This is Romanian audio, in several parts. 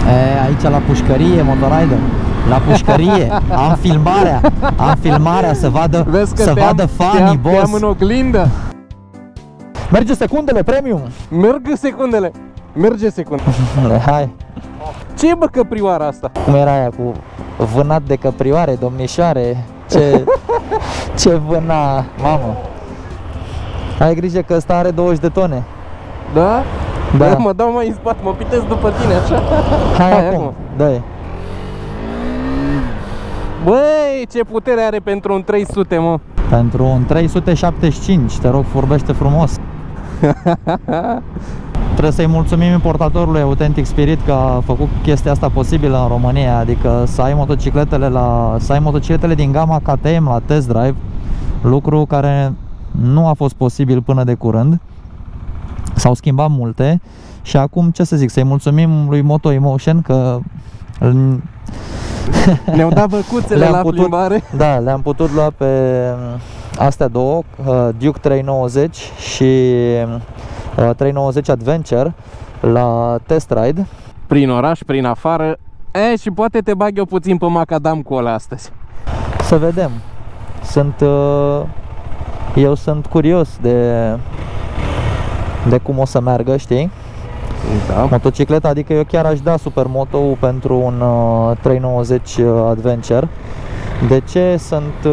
Aici la pușcărie, Motorider. La pușcărie. Am filmarea să vadă, fanii, boss. Te-am în oglindă. Merge secundele, premium. Merge secundele. Hai. Ce e, bă, căprioara asta? Cum era aia cu vânat de căprioare, domnișoare? Ce vâna, mamă. Ai grijă că ăsta are 20 de tone. Da? Da. Mă dau mai în spate, mă pitez după tine așa. Hai acum, dă-i. Băi, ce putere are pentru un 300, mă. Pentru un 375, te rog, vorbește frumos. Trebuie să-i mulțumim importatorului Authentic Spirit că a făcut chestia asta posibilă în România. Adică să ai motocicletele din gama KTM la test drive. Lucru care nu a fost posibil până de curând. S-au schimbat multe. Și acum, ce să zic, să-i mulțumim lui Moto Emotion că ne-au dat băcuțele la plimbare. Da, le-am putut lua pe astea două, Duke 390 și 390 Adventure la test ride. Prin oraș, prin afară. Și poate te bag eu puțin pe macadam cu ăla astăzi. Să vedem. Eu sunt curios de cum o să meargă, știi? Da. Motocicleta, adică eu chiar aș da Supermoto pentru un 390 Adventure. De ce sunt...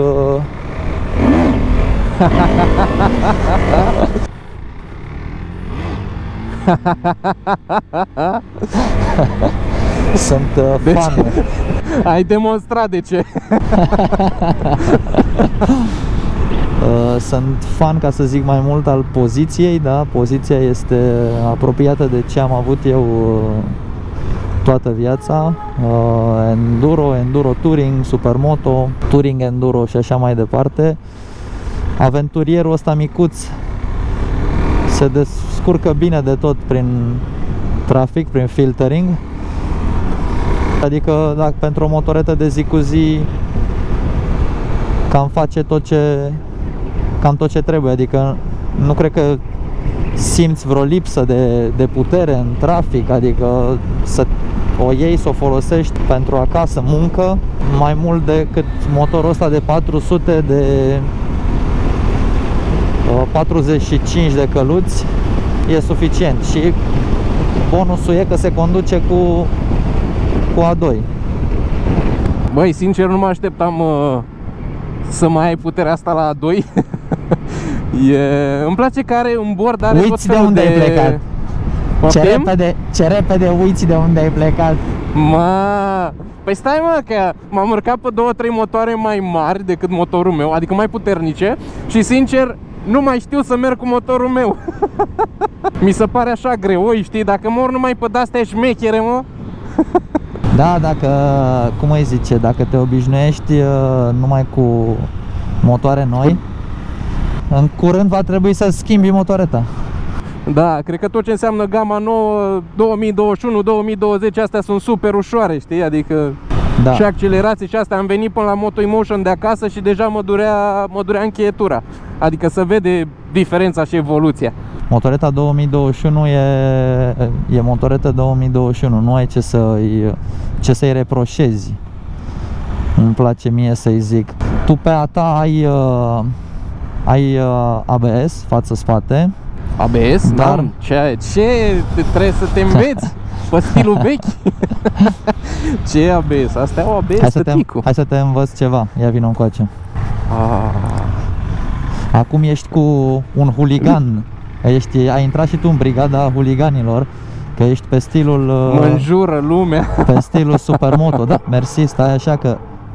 Sunt fan. Ai demonstrat de ce. Sunt fan, ca să zic mai mult, al poziției, da? Poziția este apropiată de ce am avut eu toată viața. Enduro Touring, Supermoto, Touring Enduro și așa mai departe. Aventurierul ăsta micuț se descurcă bine de tot prin trafic, prin filtering. Adică dacă pentru o motoretă de zi cu zi cam face cam tot ce trebuie, adică nu cred că simți vreo lipsă de putere în trafic, adică să o iei, să o folosești pentru acasă, muncă, mai mult decât motorul ăsta de 400 de 45 de căluți e suficient și bonusul e că se conduce cu A2. Băi, sincer nu mă așteptam să mai ai puterea asta la A2. Îmi place că are un bord, are uiți de unde ai plecat. Ce repede uiți de unde ai plecat. Păi stai, mă, că m-am urcat pe 2-3 motoare mai mari decât motorul meu, adică mai puternice, și sincer nu mai știu să merg cu motorul meu. Mi se pare așa greu, știi, dacă mor numai pe de-astea șmechere, mă. Da, cum îi zice, dacă te obișnuiești numai cu motoare noi, în curând va trebui să schimbi motoreta. Da, cred că tot ce înseamnă gama nouă 2021-2020, astea sunt super ușoare, știi, adică da. Și accelerații și astea, am venit până la Moto Emotion de acasă și deja mă durea încheietura. Adică se vede diferența și evoluția. Motoreta 2021 e motoreta 2021, nu ai ce să-i reproșezi. Îmi place mie să-i zic. Tu pe a ta ai ABS față-spate. ABS? Dar... Da, ce trebuie să te înveți pe stilul vechi. Ce e ABS? Astea au ABS, hai să te învăț ceva. Ia vină încoace. Acum ești cu un huligan. Ai intrat și tu în brigada huliganilor, că ești pe stilul... Mă înjură lumea. Pe stilul Supermoto. Da, mersi, stai așa că...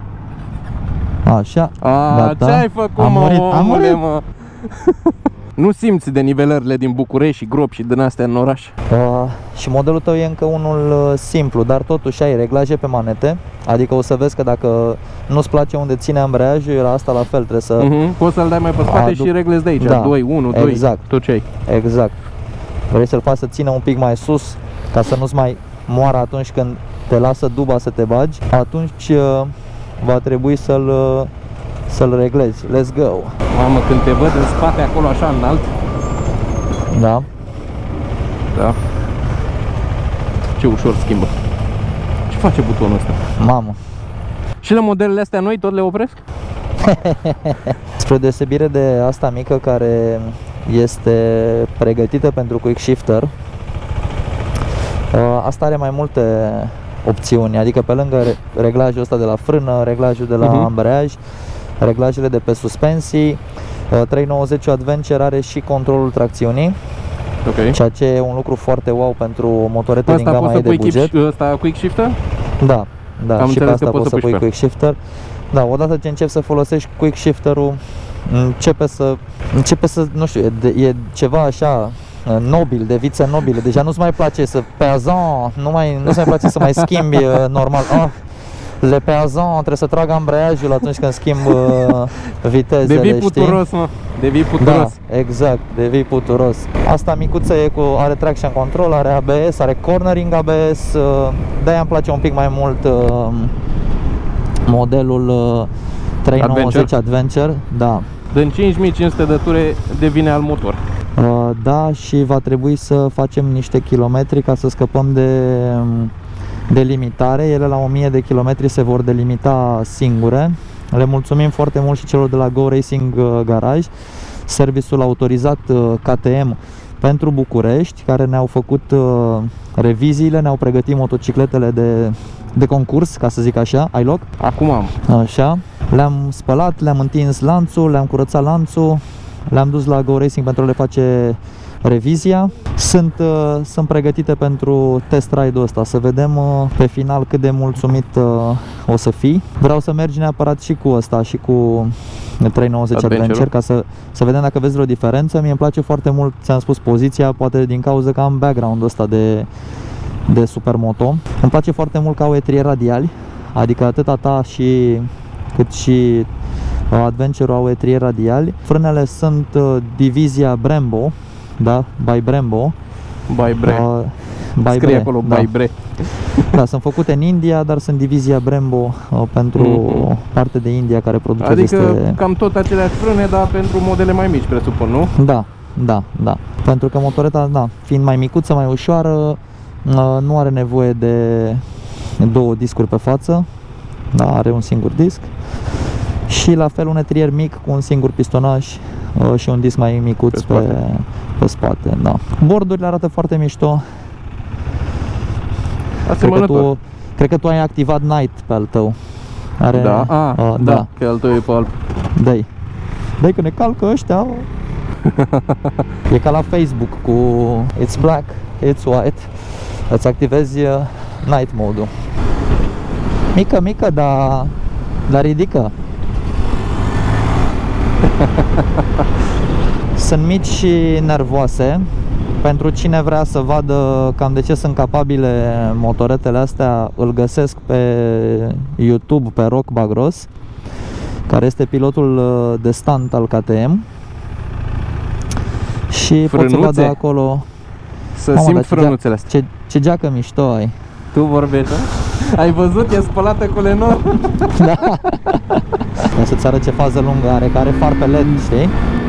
Așa, gata. Ce-ai făcut, am murit. Mă? Nu simți de nivelările din București și gropi și din astea în oraș? Și modelul tău e încă unul simplu, dar totuși ai reglaje pe manete. Adică o să vezi că dacă nu-ți place unde ține ambreiajul, la asta la fel trebuie să... Poți să-l dai mai pe spate și reglezi de aici, da. 2, 1, 2, exact. Tot ce ai. Exact. Vrei să-l faci să țină un pic mai sus, ca să nu-ți mai moară atunci când te lasă duba să te bagi. Atunci va trebui să-l reglezi. Let's go! Mamă, când te văd în spate acolo așa înalt. Da. Da. Ce ușor schimbă. face butonul ăsta? Mamă. Și la modelele astea noi tot le opresc? Spre deosebire de asta mică care este pregătită pentru quick shifter, asta are mai multe opțiuni, adică pe lângă reglajul ăsta de la frână, reglajul de la ambreiaj, reglajele de pe suspensii, 390 Adventure are și controlul tracțiunii, ceea ce e un lucru foarte wow pentru motorete din gama E de buget. Asta quick shifter? Da, da, și pe asta poți să pui quick shifter. Da, odată ce începi să folosești quick shifter-ul, începe să, nu știu, e ceva așa nobil, de vițe nobile. Deja nu-ți mai place să peazant, nu-ți mai place să mai schimbi normal. Le peazant, trebuie să trag ambreiajul atunci când schimb vitezele, devii puturos, mă. Devii puturos. Da, exact, devii puturos. Asta micuță e are traction control, are ABS, are cornering ABS. De-aia îmi place un pic mai mult modelul 390 Adventure. Da. Din 5500 de ture devine alt motor. Da, și va trebui să facem niște kilometri ca să scăpăm de limitare. Ele la 1000 de kilometri se vor delimita singure. Le mulțumim foarte mult și celor de la Go Racing Garage, serviciul autorizat KTM pentru București, care ne-au făcut reviziile, ne-au pregătit motocicletele de concurs, ca să zic așa, ai loc? Acum am. Așa. Le-am spălat, le-am întins lanțul, le-am curățat lanțul, le-am dus la Go Racing pentru a le face revizia. Sunt pregătite pentru test ride-ul ăsta, să vedem pe final cât de mulțumit o să fii. Vreau să mergi neapărat și cu ăsta și cu 390 Adventure ca să vedem dacă vezi vreo diferență. Mie îmi place foarte mult, ți-am spus, poziția, poate din cauza că am background-ul ăsta de supermoto. Îmi place foarte mult că au etrieri radiali, adică atât a ta cât și Adventure-ul au etrieri radiali. Frânele sunt divizia Brembo, da, by Brembo. Scrie acolo by Bre. Da, sunt făcute în India, dar sunt divizia Brembo pentru parte de India care produce Adică cam tot aceleași frâne, dar pentru modele mai mici, presupun, nu? Da. Pentru că motoreta, da, fiind mai micuță, mai ușoară, nu are nevoie de două discuri pe față. Da, are un singur disc. Și la fel un etrier mic cu un singur pistonaj și un disc mai micuț pe spate. Da. Bordurile arată foarte mișto. Cred că tu ai activat Night pe al tău. Are, da, că al tău e pe alb. Dai că ne calcă ăștia. E ca la Facebook cu It's black, it's white. Îți activezi Night mode-ul. Mică, dar ridică. Sunt mici și nervoase. Pentru cine vrea să vadă cam de ce sunt capabile motoretele astea, îl găsesc pe YouTube pe Roc Bagros, care este pilotul de stunt al KTM. Și pot să vadă acolo. Să simt frânuțele astea. Ce geacă mișto ai. Tu vorbești, da? Ai văzut? E spălată cu lenor. Da. O să-ți arăt ce fază lungă are, că are far pe LED, știi?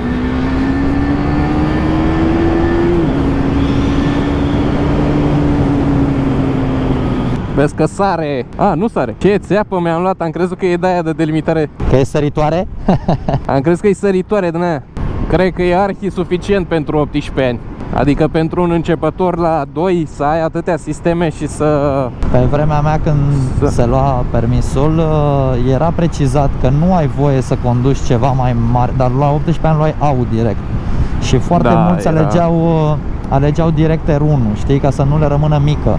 Vezi că sare. Nu sare. Ce țeapă mi-am luat, am crezut că e de aia de delimitare. Că e săritoare? Am crezut că e săritoare din aia. Cred că e arhi suficient pentru 18 ani. Adică pentru un începător la 2 să ai atâtea sisteme și să... Pe vremea mea când se lua permisul era precizat că nu ai voie să conduci ceva mai mare, dar la 18 ani luai AU direct. Și foarte mulți alegeau direct R1, știi, ca să nu le rămână mică.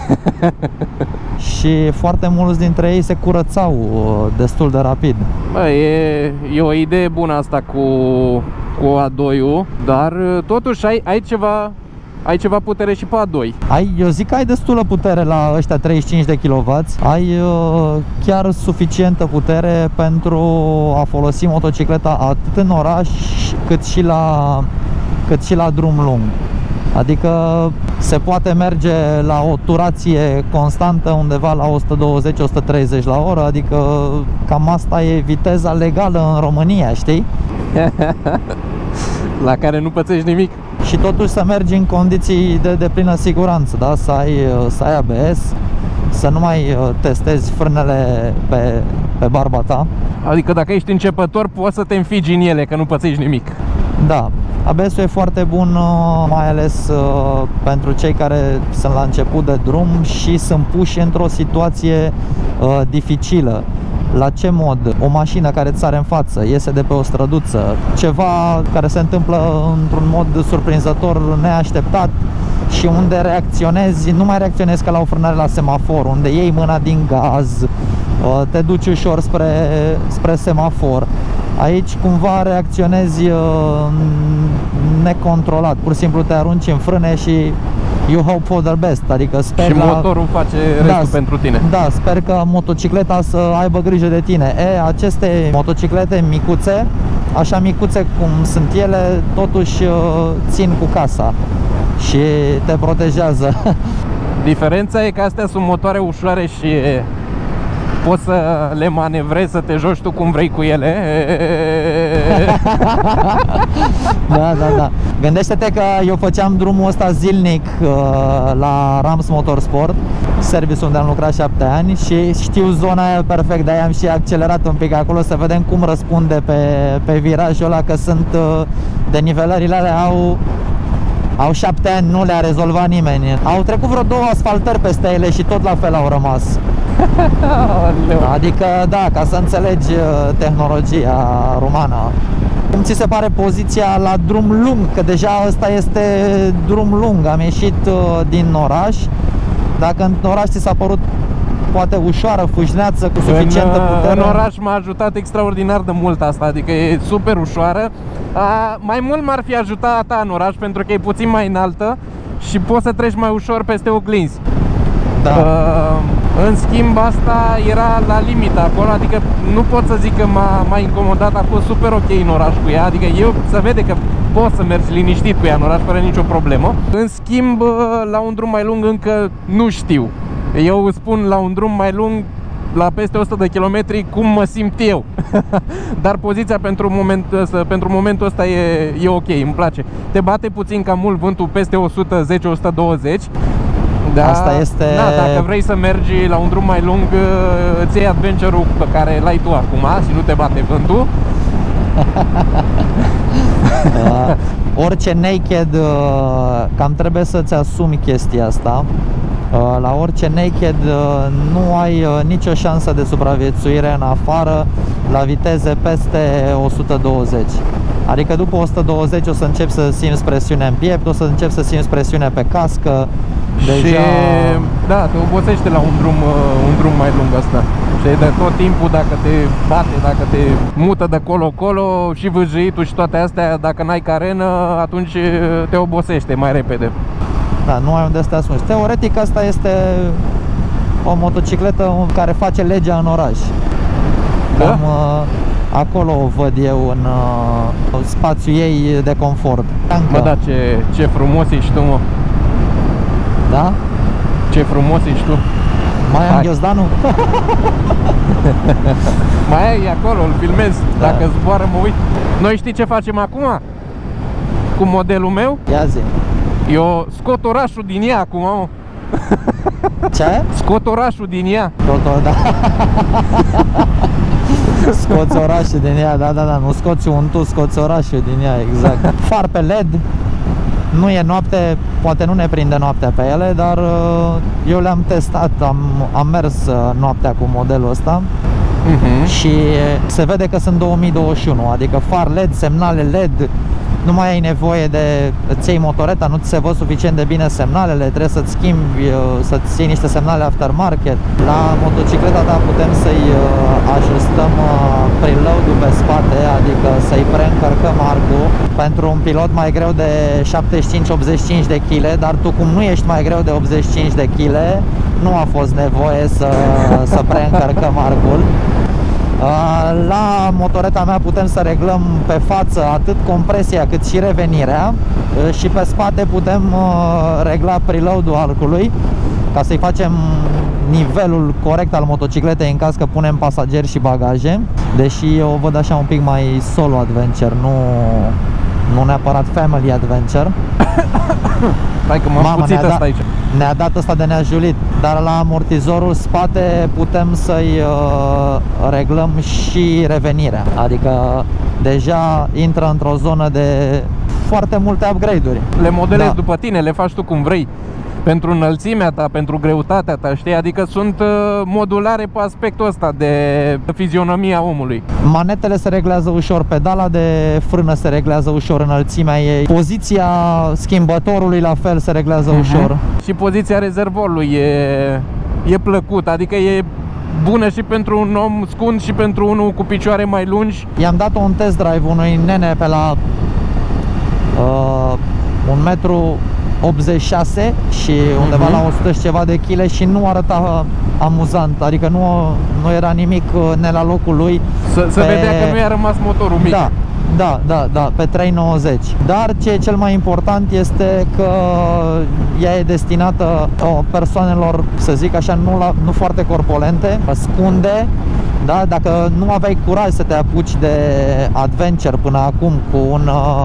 Și foarte mulți dintre ei se curățau destul de rapid. Bă, e o idee bună asta cu A2-ul, dar totuși ai ceva putere și pe A2. Eu zic că ai destulă putere la ăștia 35 de kW. Ai chiar suficientă putere pentru a folosi motocicleta atât în oraș cât și la drum lung. Adică se poate merge la o turație constantă undeva la 120-130 la oră, adică cam asta e viteza legală în România, știi? La care nu pățești nimic. Și totuși să mergi în condiții de plină siguranță, da? Să ai ABS, să nu mai testezi frânele pe barba ta. Adică dacă ești începător, poți să te înfigi în ele, că nu pățești nimic. Da, ABS-ul e foarte bun, mai ales pentru cei care sunt la început de drum și sunt puși într-o situație dificilă. La ce mod? O mașină care îți sare în față, iese de pe o străduță, ceva care se întâmplă într-un mod surprinzător, neașteptat, și unde reacționezi, nu mai reacționezi ca la o frânare la semafor, unde iei mâna din gaz, te duci ușor spre semafor. Aici cumva reacționezi necontrolat, pur și simplu te arunci în frâne și you hope for the best, adică sper și motorul face restul pentru tine. Da, sper că motocicleta să aibă grijă de tine. Aceste motociclete micuțe, așa micuțe cum sunt ele, totuși țin cu casa și te protejează. Diferența e că astea sunt motoare ușoare și poți să le manevrezi, să te joci tu cum vrei cu ele. Da. Gândește-te că eu făceam drumul ăsta zilnic la Rams Motorsport, serviciul unde am lucrat 7 ani, și știu zona aia perfect, de-aia am și accelerat un pic acolo să vedem cum răspunde pe virajul ăla, că sunt denivelările alea au 7 ani, nu le-a rezolvat nimeni. Au trecut vreo 2 asfaltări peste ele și tot la fel au rămas. Adică, da, ca să înțelegi tehnologia romană. Cum ți se pare poziția la drum lung? Că deja ăsta este drum lung. Am ieșit din oraș. Dacă în oraș ți s-a părut poate ușoară, fâșneață, cu suficientă putere? În oraș m-a ajutat extraordinar de mult asta, adică e super ușoară. Mai mult m-ar fi ajutat ta în oraș, pentru că e puțin mai înaltă și poți să treci mai ușor peste oglinzi. Da. În schimb, asta era la limită acolo, adică nu pot să zic că m-a incomodat, a fost super ok în oraș cu ea, adică eu se vede că poți să mergi liniștit cu ea în oraș fără nicio problemă. În schimb, la un drum mai lung încă nu știu. Eu spun la un drum mai lung, la peste 100 de kilometri, cum mă simt eu. Dar poziția pentru momentul ăsta e ok, îmi place. Te bate puțin cam mult vântul peste 110-120. Da, asta este... Da, dacă vrei să mergi la un drum mai lung, îți iei adventure-ul pe care l-ai tu acum și nu te bate vântul. Orice naked, cam trebuie să-ți asumi chestia asta. La orice naked nu ai nicio șansă de supraviețuire în afară la viteze peste 120. Adică după 120 o să începi să simți presiune în piept, o să începi să simți presiune pe cască. Deja... Și da, te obosește la un drum mai lung asta. Și de tot timpul, dacă te bate, dacă te mută de colo-colo și vâjâitul și toate astea, dacă n-ai carenă, atunci te obosește mai repede. Da, nu ai unde să te ascunzi. Teoretic asta este o motocicletă care face legea în oraș. Da? Cam acolo o văd eu în spațiul ei de confort. Mă, da, ce frumos ești tu, mă. Da? Ce frumos ești tu. Mai am ghiozdanul? Mai ai acolo, îl filmez. Da. Dacă zboară, mă uit. Noi știi ce facem acum? Cu modelul meu? Ia zi. Eu scot orașul din ea acum, mă. Ce? Scot orașul din ea. Da. Scoți orașul din ea, da, nu scoți un tu, scoți orașul din ea, exact. Far pe LED. Nu e noapte, poate nu ne prinde noaptea pe ele, dar eu le-am testat, am mers noaptea cu modelul ăsta. Și se vede că sunt 2021, adică far LED, semnale LED, nu mai ai nevoie de îți iei motoreta, nu ți se văd suficient de bine semnalele, trebuie să-ți schimbi, să-ți iei niște semnale aftermarket. La motocicleta ta putem să-i ajustăm preload-ul pe spate, adică să-i preîncărcăm arcul pentru un pilot mai greu de 75-85 de kg, dar tu, cum nu ești mai greu de 85 de kg, nu a fost nevoie să preîncărcăm arcul. La motoreta mea putem să reglăm pe față atât compresia cât și revenirea și pe spate putem regla preload-ul arcului ca să-i facem nivelul corect al motocicletei în caz că punem pasageri și bagaje, deși eu o văd așa un pic mai solo adventure, nu neapărat family adventure. Hai că m-am puțit asta aici. ne-a dat ăsta de neajulit, dar la amortizorul spate putem să-i reglăm și revenirea. Adică deja intră într-o zonă de foarte multe upgrade-uri. Le modelezi după tine, le faci tu cum vrei. Pentru înălțimea ta, pentru greutatea ta, știi? Adică sunt modulare pe aspectul ăsta de fizionomia omului. Manetele se reglează ușor, pedala de frână se reglează ușor, înălțimea ei, poziția schimbătorului la fel se reglează ușor. Și poziția rezervorului e plăcut, adică e bună și pentru un om scund și pentru unul cu picioare mai lungi. I-am dat un test drive unui nene pe la 1,86 m și undeva la 100 și ceva de kg și nu arăta amuzant, adică nu era nimic ne la locul lui. Se vedea că nu i-a rămas motorul mic. Da, pe 390. Dar ce e cel mai important este că ea e destinată persoanelor, să zic așa, nu foarte corpulente, ascunde. Da? Dacă nu aveai curaj să te apuci de adventure până acum cu un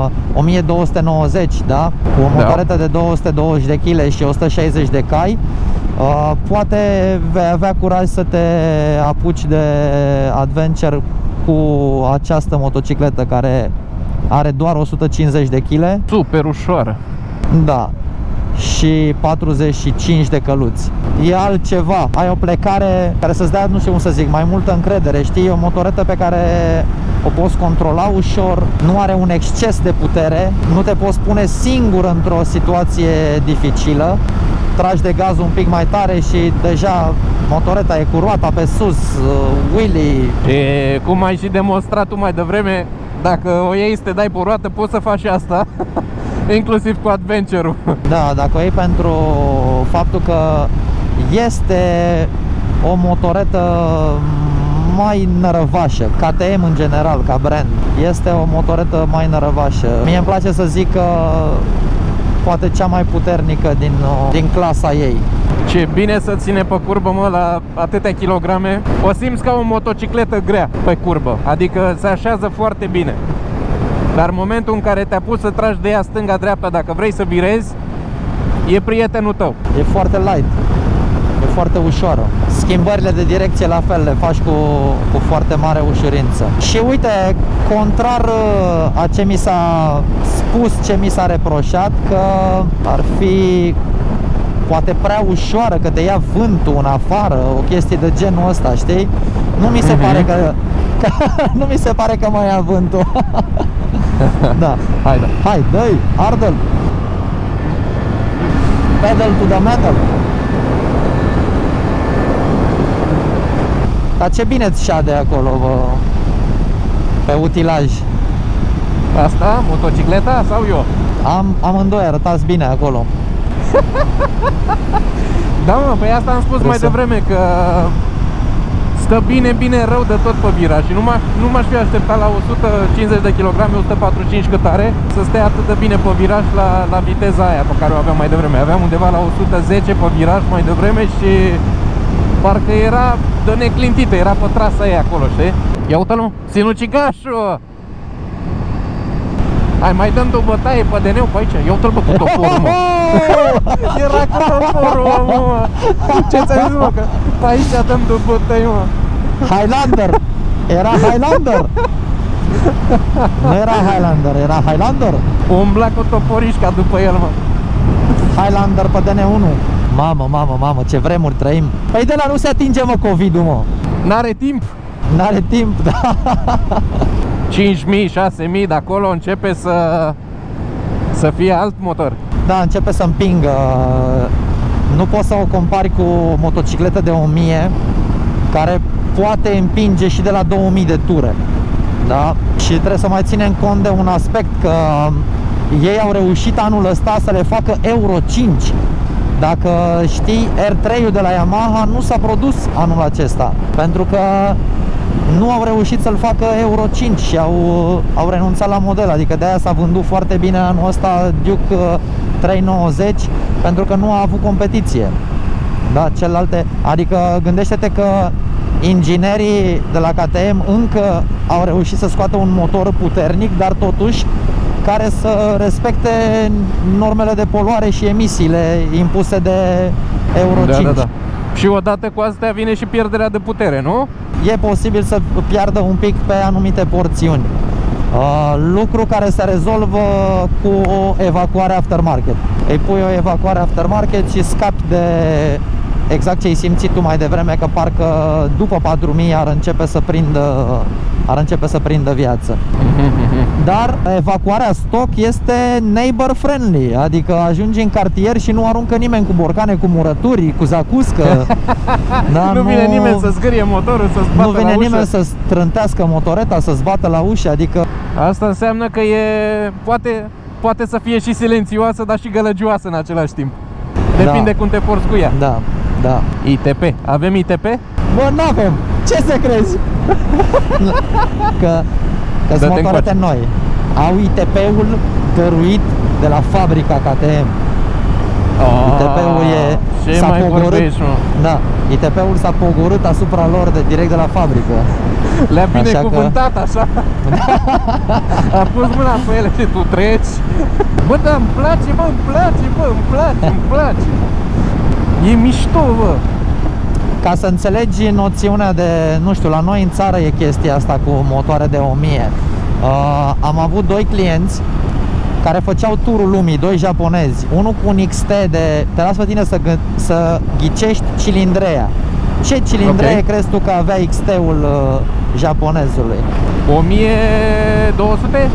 1290, da? Cu o motoretă de 220 de kg și 160 de cai, poate vei avea curaj să te apuci de adventure cu această motocicletă care are doar 150 de kg. Super ușoară. Da. Și 45 de căluți. E altceva. Ai o plecare care să-ți dea, nu știu cum să zic, mai multă încredere. Știi, e o motoretă pe care o poți controla ușor, nu are un exces de putere, nu te poți pune singur într-o situație dificilă. Tragi de gaz un pic mai tare și deja motoreta e cu roata pe sus, wheelie. E, cum ai și demonstrat tu mai devreme, dacă o iei să te dai pe roată, poți să faci asta. Inclusiv cu adventure-ul. Da, dacă o iei pentru faptul că este o motoretă mai nărăvașă, KTM în general, ca brand, este o motoretă mai nărăvașă. Mie îmi place să zic că poate cea mai puternică din clasa ei. Ce bine să ține pe curbă, mă, la atâtea kilograme. O simți ca o motocicletă grea pe curbă, adică se așează foarte bine. Dar în momentul în care te-a pus să tragi de ea stânga-dreapta, dacă vrei să virezi, e prietenul tău. E foarte light, e foarte ușoară. Schimbările de direcție la fel le faci cu foarte mare ușurință. Și uite, contrar a ce mi s-a spus, ce mi s-a reproșat, că ar fi poate prea ușoară, că te ia vântul în afară, o chestie de genul ăsta, știi? Nu mi se pare că nu mi se pare că mai ia vântul. Da. Hai, dă-i, ardă-l. Pedal to the metal. Dar ce bine-ți șade acolo, bă, pe utilaj. Asta, motocicleta sau eu? Amândoi arătați bine acolo. Da, mă, păi asta am spus mai devreme, că stă bine rău de tot pe viraj și nu m-aș fi așteptat la 150 de kg, 145 cât are, să stea atât de bine pe viraj la viteza aia pe care o aveam mai devreme. Aveam undeva la 110 pe viraj mai devreme și parcă era de neclintită, era pe trasa aia acolo, știi? Ia uite-l, mă, sinucigașul! Hai, mai dăm o bătaie pe DN-ul pe aici. Ia uite-l, bă, cu toporul, mă. Era cu toporul, mă. Ce ți-am zis, mă, că pe aici dăm de bătaie, mă. Highlander. Era Highlander. Nu era Highlander, era Highlander. Umbla cu toporișca după el, mă. Highlander pe DN1. Mamă, ce vremuri trăim. Păi de la nu se atinge, mă, COVID-ul, mă. N-are timp. N-are timp, da. 5.000, 6.000 de acolo începe să fie alt motor. Da, începe să împingă. Nu poți să o compari cu o motocicletă de 1000 care poate împinge și de la 2000 de ture. Da? Și trebuie să mai ținem cont de un aspect, că ei au reușit anul ăsta să le facă Euro 5. Dacă știi, R3-ul de la Yamaha nu s-a produs anul acesta, pentru că nu au reușit să-l facă Euro 5 și au renunțat la model. Adică de-aia s-a vândut foarte bine anul ăsta Duke 390, pentru că nu a avut competiție. Da, celelalte, adică gândește-te că inginerii de la KTM încă au reușit să scoată un motor puternic, dar totuși care să respecte normele de poluare și emisiile impuse de Euro 5. Da. Și odată cu astea vine și pierderea de putere, nu? E posibil să piardă un pic pe anumite porțiuni. Lucru care se rezolvă cu o evacuare aftermarket. Îi pui o evacuare aftermarket și scapi de exact ce ai simțit tu mai devreme, că parcă după 4000 ar începe să prindă viață. Dar evacuarea stock este neighbor friendly, adică ajungi în cartier și nu aruncă nimeni cu borcane, cu murături, cu zacuscă. Da, nu vine nimeni să zgârie motorul, să-ți bată la ușă. Nu vine nimeni să strântească motoreta, să-ți bată la ușă, adică... Asta înseamnă că poate să fie și silențioasă, dar și gălăgioasă în același timp. Depinde cum te porți cu ea. Da. ITP. Avem ITP? Bă, n-avem. Ce să crezi? Că sunt motorete noi. Au ITP-ul dăruit de la fabrica KTM. ITP-ul s-a pogorât. Da, ITP-ul s-a pogorât asupra lor direct de la fabrică. Le-a binecuvântat așa. A pus mâna pe ele și tu treci. Bă, dar îmi place, bă, îmi place. E mișto, bă. Ca să înțelegi noțiunea de, nu știu, la noi în țară e chestia asta cu motoare de 1000. Am avut doi clienți care făceau turul lumii, doi japonezi. Unul cu un XT de... Te las pe tine să ghicești cilindreia. Ce cilindreie crezi tu că avea XT-ul japonezului? 1200?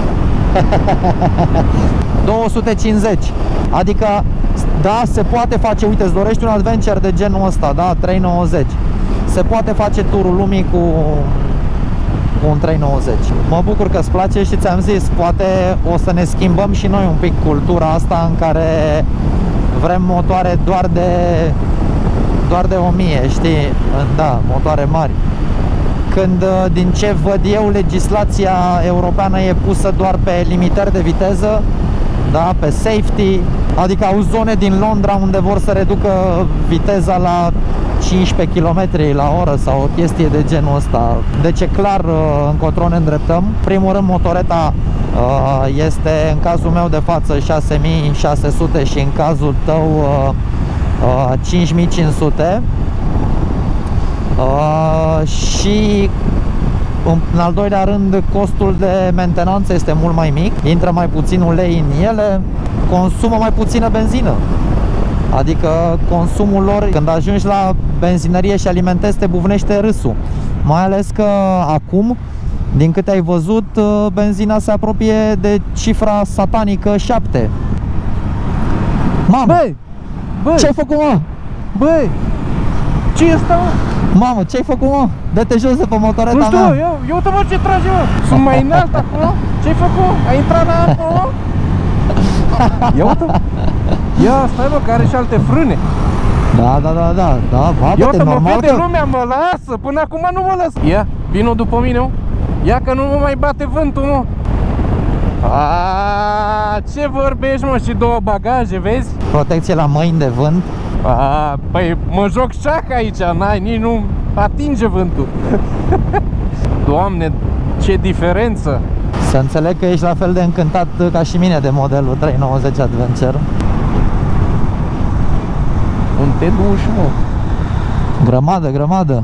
250. Adică, da, se poate face, uite, îți dorești un adventure de genul ăsta, da, 390. Se poate face turul lumii cu un 390. Mă bucur că îți place și ți-am zis, poate o să ne schimbăm și noi un pic cultura asta în care vrem motoare doar de 1000, știi? Da, motoare mari. Când, din ce văd eu, legislația europeană e pusă doar pe limitări de viteză, da, pe safety, adică au zone din Londra unde vor să reducă viteza la 15 km la oră sau o chestie de genul ăsta. Deci e clar încotro ne îndreptăm. Primul rând, motoreta este, în cazul meu de față, 6600 și în cazul tău 5500. Și în al doilea rând, costul de mentenanță este mult mai mic, intră mai puțin ulei în ele, consumă mai puțină benzină. Adică consumul lor, când ajungi la benzinărie și alimentezi, te buvnește râsul. Mai ales că acum, din câte ai văzut, benzina se apropie de cifra satanică 7. Mamă! Băi! Ce-ai făcut, mă? Băi! Ce e asta, mă? Mamă, ce-ai făcut, mă? Dă-te jos de pe motoreta mea. Nu știu, eu uite-mă ce trage, mă. Sunt mai înalt acolo. Ce-ai făcut? Ai intrat la apă, mă? Ia uite-mă. Ia, stai, mă, că are și alte frâne. Da, ia uite, mă vede lumea, mă lasă. Până acum nu mă lasă. Ia, vino după mine, mă. Ia că nu mă mai bate vântul, mă. Ce vorbești, mă? Și două bagaje, vezi? Protecție la mâini de vânt. Păi mă joc șah aici, nici nu atinge vântul. Doamne, ce diferență! Să înțeleg că ești la fel de încântat ca și mine de modelul 390 Adventure. Unde te duci, mă? Grămadă.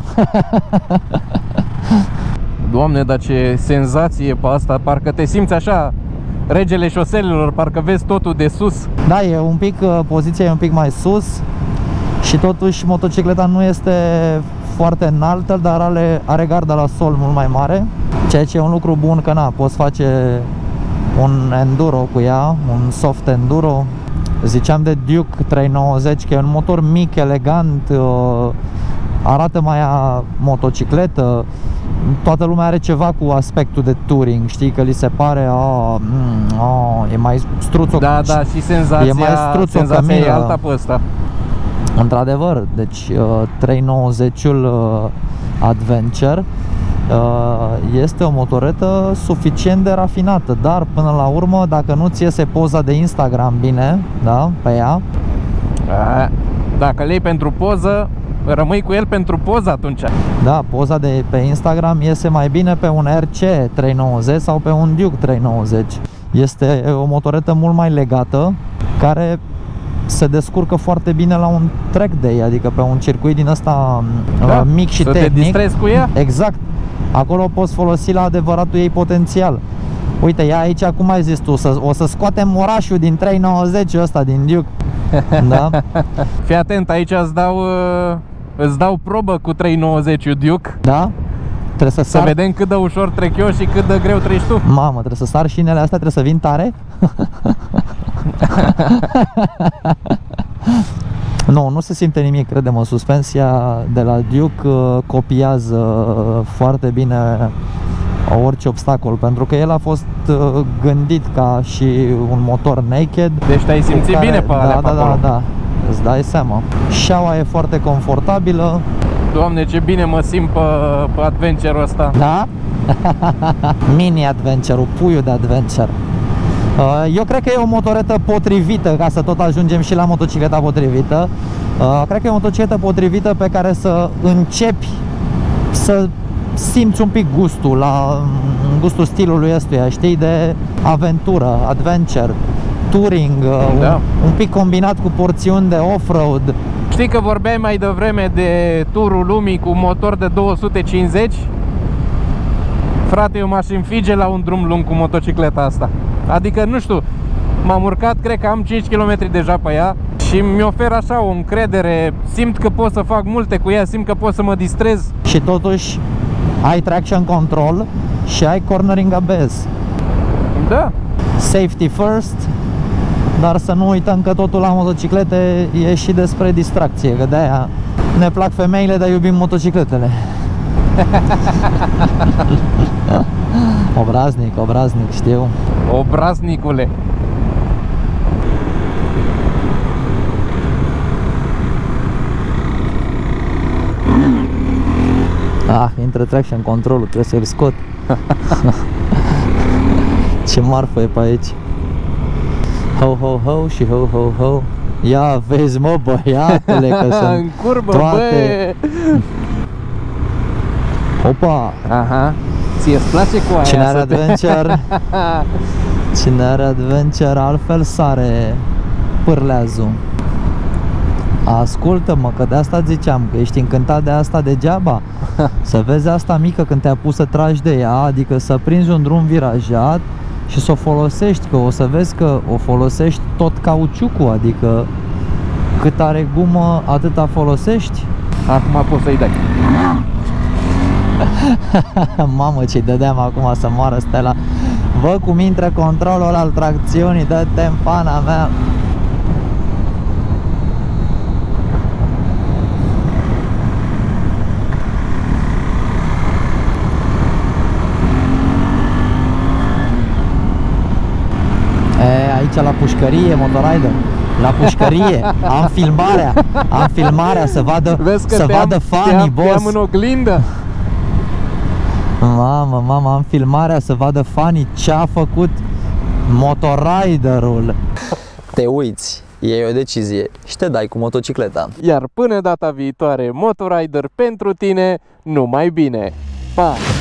Doamne, dar ce senzație pe asta, parcă te simți așa, regele șoselelor, parcă vezi totul de sus. Da, e un pic, poziția e un pic mai sus și totuși motocicleta nu este foarte înaltă, dar are garda la sol mult mai mare, ceea ce e un lucru bun, că na, poți face un enduro cu ea, un soft enduro. Ziceam de Duke 390 că e un motor mic, elegant, arată mai a motocicletă. Toată lumea are ceva cu aspectul de touring, știi, că li se pare e mai struțo. Da, și senzația, e mai senzația e alta pe ăsta. Într-adevăr, deci 390-ul Adventure este o motoretă suficient de rafinată, dar până la urmă, dacă nu-ți iese poza de Instagram bine, da, pe ea, dacă le iei pentru poză, rămâi cu el pentru poză atunci. Da, poza de pe Instagram iese mai bine pe un RC 390 sau pe un Duke 390. Este o motoretă mult mai legată, care se descurcă foarte bine la un track day, adică pe un circuit din ăsta mic și tehnic. Să te distrezi cu ea? Exact. Acolo poți folosi la adevăratul ei potențial. Uite, ia aici, cum ai zis tu, o să scoatem orașul din 390 ăsta, din Duke. Da? Fii atent, aici îți dau probă cu 390 Duke. Da? Trebuie să vedem cât de ușor trec eu și cât de greu treci tu. Mamă, trebuie să sar șinele astea, trebuie să vin tare? Nu se simte nimic, crede-mă. Suspensia de la Duke copiază foarte bine orice obstacol, pentru că el a fost gândit ca și un motor naked. Deci te-ai simțit bine pe alea pe acolo. Da, îți dai seama. Șaua e foarte confortabilă. Doamne, ce bine mă simt pe adventure-ul ăsta. Da? Mini-adventure-ul, puiul de adventure. Eu cred că e o motoretă potrivită, ca să tot ajungem și la motocicleta potrivită. Cred că e o motocicletă potrivită pe care să începi să simți un pic gustul stilului ăstuia, știi, de aventură, adventure, touring, un pic combinat cu porțiuni de off-road. Știi că vorbeai mai devreme de turul lumii cu motor de 250? Frate, eu m-aș înfige la un drum lung cu motocicleta asta. Adică, nu știu, m-am urcat, cred că am 5 km deja pe ea și mi oferă așa o încredere, simt că pot să fac multe cu ea, simt că pot să mă distrez. Și totuși ai traction control și ai cornering ABS. Da. Safety first, dar să nu uităm că totul la motociclete e și despre distracție, că de-aia ne plac femeile, dar iubim motocicletele. Obraznic, știu. Obraznicule. Intră traction controlul, trebuie să-l scot. Ce marfă e pe aici. Ho, ho, ho și ho, ho, ho. Ia vezi, mă, băiatele, că sunt în curbă, toate... Opa! Aha. Ție-ți place cu aia? Cine are adventure, cine are adventure, altfel sare pârleazul. Ascultă-mă, că de asta ziceam, că ești încântat de asta degeaba. Să vezi asta mică când te-a pus să tragi de ea, adică să prinzi un drum virajat și să o folosești, că o să vezi că o folosești tot cauciucul, adică cât are gumă, atâta folosești. Acum poți să-i dai. Mamă, ce-i dădeam acum să moară Stella. Vă cum intră controlul al tracțiunii, dă-te în pana mea. Aici la pușcărie, Motorider. La pușcărie, am filmarea să vadă, fanii, boss. Te-am în oglindă. Mamă, am filmarea să vadă fanii ce a făcut Motoriderul. Te uiți, iei o decizie și te dai cu motocicleta. Iar până data viitoare, Motorider pentru tine, numai bine. Pa!